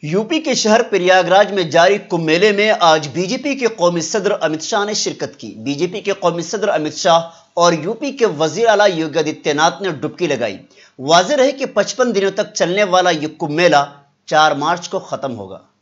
UP के शहर प्रयागराज में जारी कुंभ मेले में आज बीजेपी के कौमी सदर अमित शाह ने शिरकत की। बीजेपी के कौमी सदर अमित शाह और यूपी के वजीर आला योगी आदित्यनाथ ने डुबकी लगाई। वाज़ेह रहे कि 55 दिनों तक चलने वाला ये कुंभ मेला 4 मार्च को खत्म होगा।